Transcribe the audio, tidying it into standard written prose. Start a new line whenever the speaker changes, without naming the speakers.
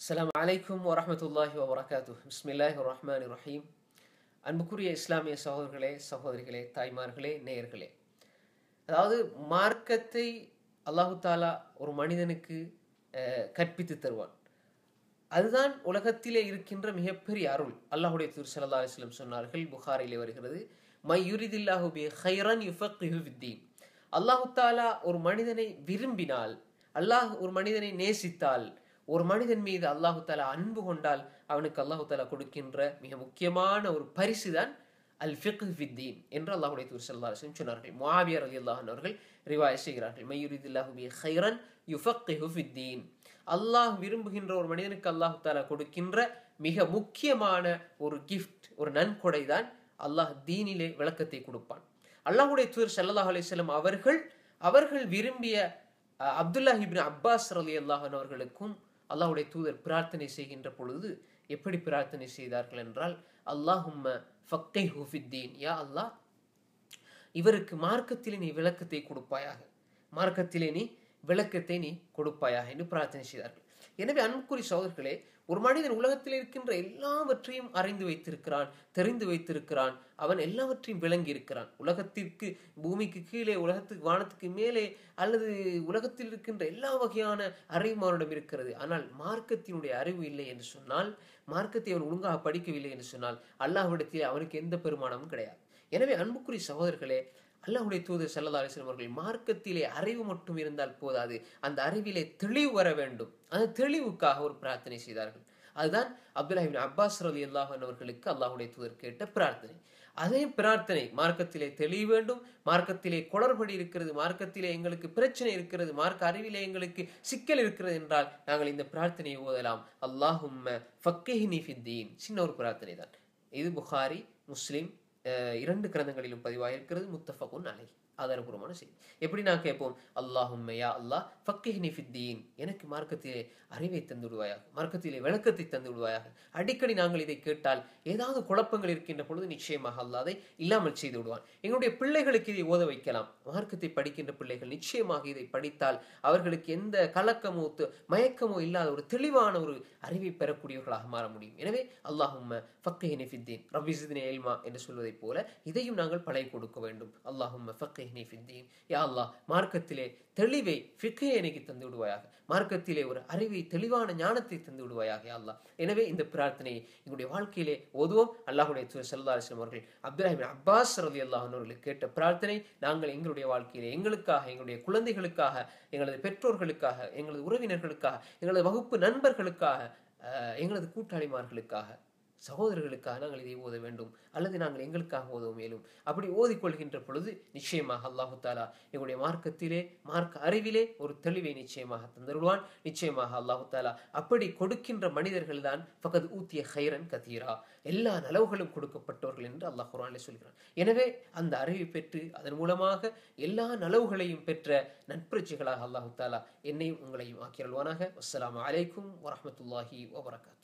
அஸ்ஸலாமு அலைக்கும் வரஹ்மத்துல்லாஹி வபரகாத்துஹ். பிஸ்மில்லாஹிர் ரஹ்மானிர் ரஹீம். அன்புக்குரிய இஸ்லாமிய சகோதரர்களே, சகோதரிகளே, தாய்மார்களே, நேயர்களே, அதாவது மார்க்கத்தை அல்லாஹு தாலா ஒரு மனிதனுக்கு கற்பித்து தருவான். அதுதான் உலகத்திலே இருக்கின்ற மிகப்பெரிய அருள். அல்லாஹுடைய தூதர் ஸல்லல்லாஹு அலைஹி வஸல்லம் சொன்னார்கள், புகாரிலே வருகிறது, மை யுரிதில்லாஹு பி கைரன் யுஃபக்கிஹு ஃபித்தீன். அல்லாஹு தாலா ஒரு மனிதனை விரும்பினால், அல்லாஹ் ஒரு மனிதனை நேசித்தால், ஒரு மனிதன் மீது அல்லாஹு தாலா அன்பு கொண்டால் அவனுக்கு அல்லாஹு தாலா கொடுக்கின்ற மிக முக்கியமான ஒரு பரிசு தான் அல் ஃபிக்ஹ் ஃபித்தீன் என்று அல்லாஹுடைய தூதர் ஸல்லல்லாஹு அலைஹி வஸல்லம் சொன்னார்கள். முஆவியா ரலியல்லாஹு அன்ஹு அவர்கள் ரிவாயத் செய்கிறார்கள், மை யுரிதில்லாஹு பி கைரன் யுஃபக்கிஹு ஃபித்தீன். அல்லாஹ் விரும்புகின்ற ஒரு மனிதனுக்கு அல்லாஹு தாலா கொடுக்கின்ற மிக முக்கியமான ஒரு கிஃப்ட், ஒரு நன்கொடை தான் அல்லாஹ் தீனிலே விளக்கத்தை கொடுப்பான். அல்லாஹுடைய தூதர் ஸல்லல்லாஹு அலைஹி வஸல்லம் அவர்கள் விரும்பிய அப்துல்லாஹ் இப்னு அப்பாஸ் ரலியல்லாஹு அன்ஹு அவர்களுக்கும் அல்லாஹுடைய தூதர் பிரார்த்தனை செய்கின்ற பொழுது எப்படி பிரார்த்தனை செய்தார்கள் என்றால், அல்லாஹும்ம ஃபக்கிஹு ஃபித்தீன், யா அல்லாஹ் இவருக்கு மார்க்கத்திலே நீ விளக்கத்தை கொடுப்பாயாக, மார்க்கத்திலே நீ விளக்கத்தை நீ கொடுப்பாயாக என்று பிரார்த்தனை செய்தார்கள். எனவே அன்புக்குரிய சகோதரர்களே, ஒரு மனிதன் உலகத்தில் இருக்கின்ற எல்லாவற்றையும் அறிந்து வைத்திருக்கிறான், தெரிந்து வைத்திருக்கிறான், அவன் எல்லாவற்றையும் விளங்கி இருக்கிறான். உலகத்திற்கு, பூமிக்கு கீழே, உலகத்துக்கு வானத்துக்கு மேலே, அல்லது உலகத்தில் இருக்கின்ற எல்லா வகையான அறிவும் அவனிடம் இருக்கிறது. ஆனால் மார்க்கத்தினுடைய அறிவு இல்லை என்று சொன்னால், மார்க்கத்தை அவன் ஒழுங்காக படிக்கவில்லை என்று சொன்னால், அல்லாஹ்விடத்தில் அவனுக்கு எந்த பெருமானமும் கிடையாது. எனவே அன்புக்குரிய சகோதரர்களே, அல்லாஹ்வுடைய தூதர் ஸல்லல்லாஹு அலைஹி வஸல்லம் அவர்கள் மார்க்கத்திலே அறிவு மட்டும் இருந்தால் போதாது, அந்த அறிவிலே தெளிவு வர வேண்டும். அந்த தெளிவுக்காக ஒரு பிரார்த்தனை செய்தார்கள். அதுதான் அப்துல்லாஹ் இப்னு அப்பாஸ் ரலியல்லாஹு அன்ஹு அவர்களுக்கு அல்லாஹ்வுடைய தூதர் கேட்ட பிரார்த்தனை. அதே பிரார்த்தனை, மார்க்கத்திலே தெளிவு வேண்டும், மார்க்கத்திலே குளறுபடி இருக்கிறது, மார்க்கத்திலே எங்களுக்கு பிரச்சனை இருக்கிறது, மார்க்க அறிவிலே எங்களுக்கு சிக்கல் இருக்கிறது என்றால் நாங்கள் இந்த பிரார்த்தனையை ஓதலாம். அல்லாஹும்ம ஃபக்கிஹ்னி ஃபித்தீன். சின்ன ஒரு பிரார்த்தனை தான் இது. புகாரி, முஸ்லிம் இரண்டு கிரந்தங்களிலும் பதிவாயிருக்கிறது. முத்தஃபகுன் அலைஹி, ஆதாரபூர்வமான செய்தி. எப்படி நான் கேட்போம், அல்லாஹும்ம யா அல்லாஹ் ஃபக்கிஹ்னி ஃபித்தீன், எனக்கு மார்க்கத்திலே அறிவை தந்து விடுவாயாக, மார்க்கத்திலே விளக்கத்தை தந்து விடுவாயாக. அடிக்கடி நாங்கள் இதை கேட்டால் ஏதாவது குழப்பங்கள் இருக்கின்ற பொழுது நிச்சயமாக அல்லாஹ் அதை இல்லாமல் செய்து விடுவான். எங்களுடைய பிள்ளைகளுக்கு இதை ஓத வைக்கலாம். மார்க்கத்தை படிக்கின்ற பிள்ளைகள் நிச்சயமாக இதை படித்தால் அவர்களுக்கு எந்த கலக்கமோ மயக்கமோ இல்லாத ஒரு தெளிவான ஒரு அறிவை பெறக்கூடியவர்களாக மாற முடியும். எனவே அல்லாஹும்ம ஃபக்கிஹ்னி ஃபித்தீன் ரப்பி ஸித்னி இல்மா என்று சொல்வதை போல இதையும் நாங்கள் பழகி கொடுக்க வேண்டும். அல்லாஹும்ம ஃபக்கிஹ்னி ஃபித்தீன், யா அல்லாஹ் மார்க்கத்திலே தெளிவை, ஃபிக்ஹை எனக்கு தந்து விடுவாயாக, மார்க்கத்திலே ஒரு அறிவை, தெளிவான ஞானத்தை தந்து விடுவாயாக யா அல்லாஹ். எனவே இந்த பிரார்த்தனையை எங்களுடைய வாழ்க்கையிலே ஓதுவோம். அல்லாஹ்வுடைய தூதர் ஸல்லல்லாஹு அலைஹி வஸல்லம் அவர்கள் அப்துல்லாஹ் இப்னு அப்பாஸ் ரலியல்லாஹு அன்ஹு அவர்களுக்கு கேட்ட பிரார்த்தனை நாங்கள் எங்களுடைய வாழ்க்கையிலே எங்களுக்காக, எங்களுடைய குழந்தைகளுக்காக, எங்களது பெற்றோர்களுக்காக, எங்களது உறவினர்களுக்காக, எங்களது வகுப்பு நண்பர்களுக்காக, எங்களது கூட்டாளிமார்களுக்காக, சகோதரர்களுக்காக நாங்கள் இதை ஓத வேண்டும், அல்லது நாங்கள் எங்களுக்காக ஓத மேலும். அப்படி ஓதிக்கொள்கின்ற பொழுது நிச்சயமாக அல்லாஹு தாலா எங்களுடைய மார்க்கத்திலே, மார்க்க அறிவிலே ஒரு தெளிவை நிச்சயமாக தந்துவிடுவான். நிச்சயமாக அல்லாஹு தாலா அப்படி கொடுக்கின்ற மனிதர்கள் தான் ஃபகத் ஊத்திய கைரன் கதீரா, எல்லா நலவுகளும் கொடுக்கப்பட்டவர்கள் என்று அல்லாஹ் குர்ஆனிலே சொல்கிறான். எனவே அந்த அறிவை பெற்று அதன் மூலமாக எல்லா நலவுகளையும் பெற்ற நட்புரட்சிகளாக அல்லாஹு தாலா என்னையும் உங்களையும் ஆக்கியருள்வானாக. அஸ்ஸலாமு அலைக்கும் வரஹ்மத்துல்லாஹி வபரகாத்துஹு.